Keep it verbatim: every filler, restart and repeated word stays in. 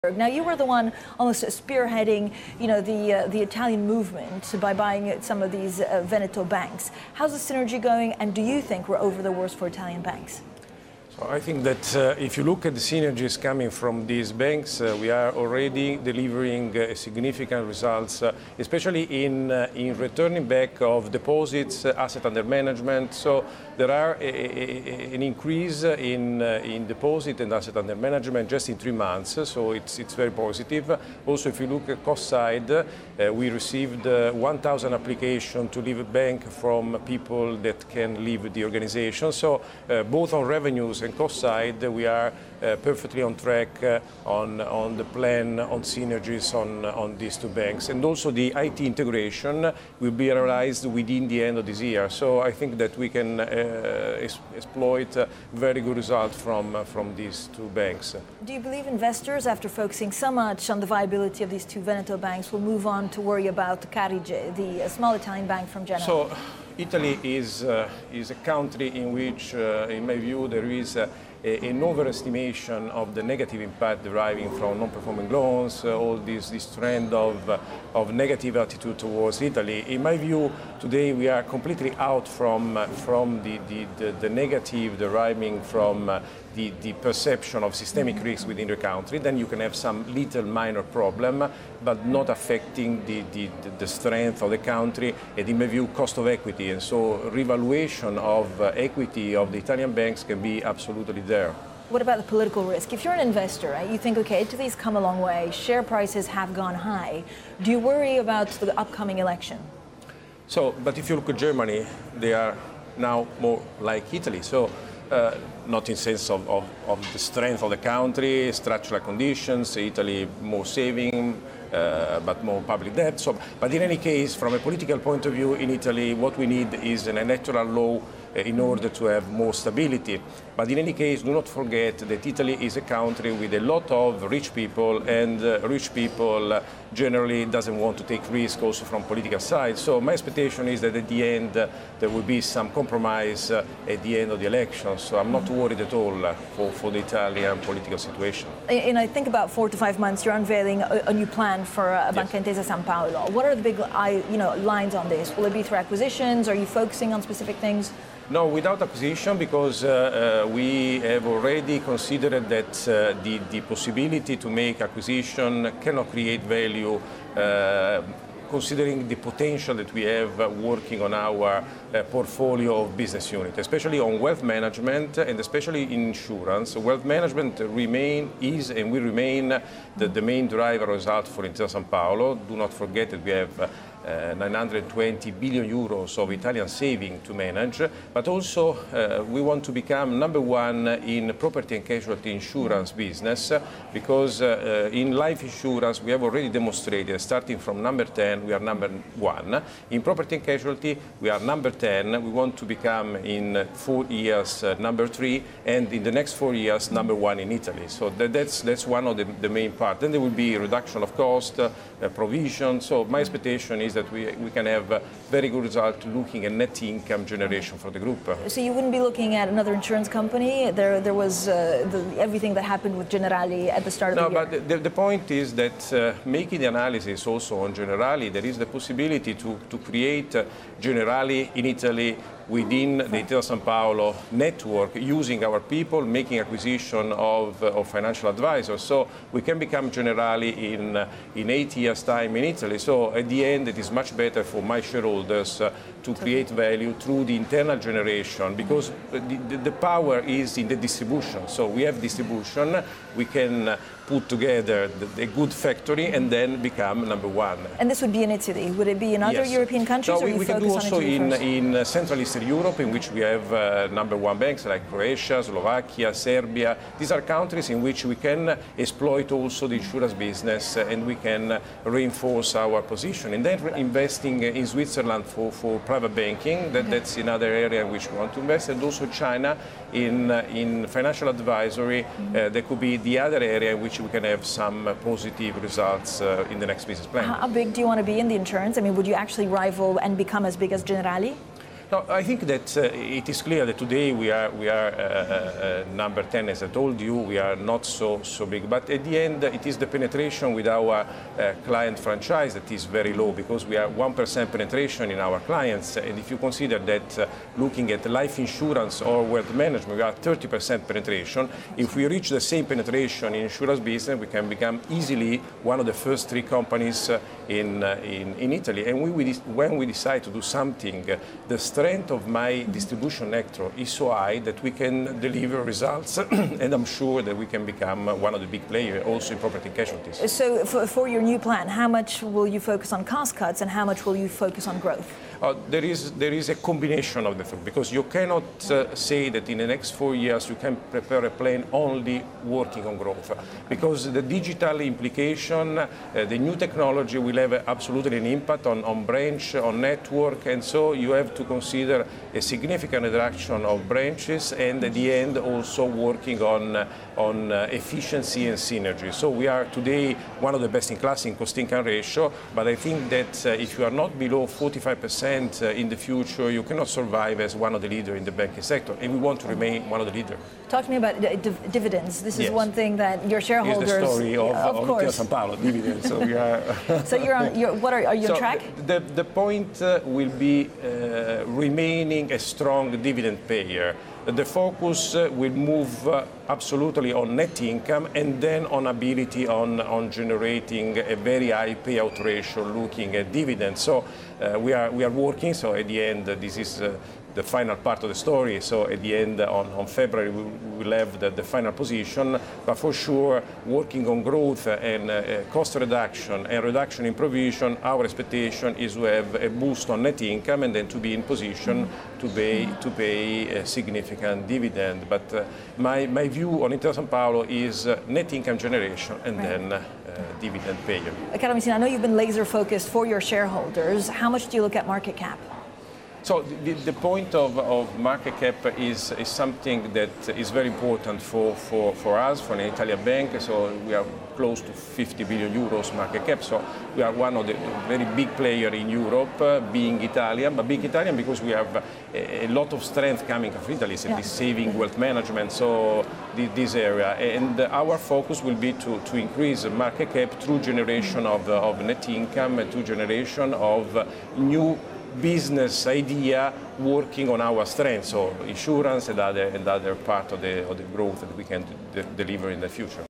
Now, you were the one almost spearheading, you know, the uh, the Italian movement by buying some of these uh, Veneto banks. How's the synergy going, and do you think we're over the worst for Italian banks? So I think that uh, if you look at the synergies coming from these banks, uh, we are already delivering uh, significant results, uh, especially in uh, in returning back of deposits, uh, asset under management. So there are a, a, an increase in uh, in deposit and asset under management just in three months. So it's it's very positive. Also, if you look at cost side, uh, we received uh, one thousand applications to leave a bank from people that can leave the organization. So uh, both on revenues and cost side, we are uh, perfectly on track uh, on on the plan on synergies on on these two banks, and also the I T integration will be realized within the end of this year. So I think that we can uh, es exploit uh, very good results from uh, from these two banks. Do you believe investors, after focusing so much on the viability of these two Veneto banks, will move on to worry about Carige, the uh, small Italian bank from Genoa? So, Italy is, uh, is a country in which, uh, in my view, there is uh, a, an overestimation of the negative impact deriving from non-performing loans, uh, all this, this trend of, uh, of negative attitude towards Italy. In my view, today we are completely out from, uh, from the, the, the, the negative deriving from uh, the, the perception of systemic risk within the country. Then you can have some little minor problem, but not affecting the, the, the strength of the country and, in my view, cost of equity. And so revaluation of uh, equity of the Italian banks can be absolutely there. What about the political risk? If you're an investor, right, you think, okay, Italy's come a long way, share prices have gone high. Do you worry about the upcoming election? So, but if you look at Germany, they are now more like Italy. So, uh, not in sense of, of, of the strength of the country, structural conditions, Italy more saving, uh, but more public debt. So, but in any case, from a political point of view, in Italy, what we need is an electoral law in order to have more stability. But in any case, do not forget that Italy is a country with a lot of rich people, and uh, rich people uh, generally doesn't want to take risk also from political side. So my expectation is that at the end uh, there will be some compromise uh, at the end of the election. So I'm not worried at all uh, for, for the Italian political situation. And I think about four to five months, you're unveiling a, a new plan for uh, Banca Intesa San Paolo. What are the big you know, lines on this? Will it be through acquisitions? Are you focusing on specific things? No, without acquisition, because uh, uh, we have already considered that uh, the, the possibility to make acquisition cannot create value, uh, considering the potential that we have uh, working on our uh, portfolio of business unit, especially on wealth management and especially in insurance. Wealth management remain, is and will remain the, the main driver result for Intesa San Paolo. Do not forget that we have uh, Uh, nine hundred twenty billion euros of Italian saving to manage, but also uh, we want to become number one in property and casualty insurance business, because uh, uh, in life insurance we have already demonstrated, starting from number ten, we are number one. In property and casualty we are number ten. We want to become in four years uh, number three, and in the next four years number one in Italy. So that, that's that's one of the, the main part. Then there will be reduction of cost, uh, provision. So my expectation is that we, we can have a very good result looking at net income generation for the group. So you wouldn't be looking at another insurance company? There, there was uh, the, everything that happened with Generali at the start of no, the year. No, but the, the point is that uh, making the analysis also on Generali, there is the possibility to, to create uh, Generali in Italy within the Intesa San Paolo network, using our people, making acquisition of, uh, of financial advisors. So we can become Generali in, uh, in eight years' time in Italy. So at the end, it is much better for my shareholders uh, to create value through the internal generation, because the, the, the power is in the distribution. So we have distribution, we can uh, put together the, a good factory and then become number one. And this would be in Italy? Would it be in other yes. European countries? No, or we, you we can do also in, first? in uh, Central Eastern Europe, in which we have uh, number one banks like Croatia, Slovakia, Serbia. These are countries in which we can exploit also the insurance business, uh, and we can uh, reinforce our position. And then investing in Switzerland for, for private banking, that, that's another area in which we want to invest, and also China in, uh, in financial advisory. Uh, there could be the other area in which we can have some uh, positive results uh, in the next business plan. How big do you want to be in the insurance? I mean, would you actually rival and become as big as Generali? No, I think that uh, it is clear that today we are we are uh, uh, number ten, as I told you. We are not so so big, but at the end, it is the penetration with our uh, client franchise that is very low, because we are one percent penetration in our clients. And if you consider that, uh, looking at life insurance or wealth management, we are thirty percent penetration. If we reach the same penetration in insurance business, we can become easily one of the first three companies uh, in, uh, in in Italy. And we, we when we decide to do something, uh, the strength of my distribution network is so high that we can deliver results, and I'm sure that we can become one of the big players also in property and casualties. So for, for your new plan, how much will you focus on cost cuts and how much will you focus on growth? Uh, there is there is a combination of the two, because you cannot uh, say that in the next four years you can prepare a plan only working on growth, because the digital implication, uh, the new technology will have absolutely an impact on, on branch, on network, and so you have to consider a significant reduction of branches, and at the end also working on uh, on uh, efficiency and synergy. So we are today one of the best in class in cost-income ratio, but I think that uh, if you are not below forty-five percent in the future, you cannot survive as one of the leaders in the banking sector, and we want to remain one of the leaders. Talk to me about div- dividends. This is yes. one thing that your shareholders. It's the story of, yeah, of, of course. Intesa Sanpaolo, dividends. So we are. So you're on. You're, what are, are you so on track? The the point uh, will be uh, remaining a strong dividend payer. The focus uh, will move uh, absolutely on net income, and then on ability on, on generating a very high payout ratio looking at dividends. So uh, we are we are working. So at the end, uh, this is uh, the final part of the story. So at the end, on, on February, we will have the, the final position. But for sure, working on growth and uh, cost reduction and reduction in provision, our expectation is to have a boost on net income, and then to be in position to pay to pay a significant dividend. But uh, my my view on Intesa Sanpaolo is uh, net income generation and right. then uh, dividend payer. Carlo Messina, I know you've been laser focused for your shareholders. How much do you look at market cap? So the, the point of, of market cap is, is something that is very important for, for, for us, for an Italian bank. So we are close to fifty billion euros market cap. So we are one of the very big players in Europe, uh, being Italian, but being Italian because we have a, a lot of strength coming from Italy, so yeah. this saving, wealth management, so the, this area. And our focus will be to, to increase market cap through generation of, of net income and through generation of new business idea working on our strengths, so insurance and other and other part of the of the growth that we can d- deliver in the future.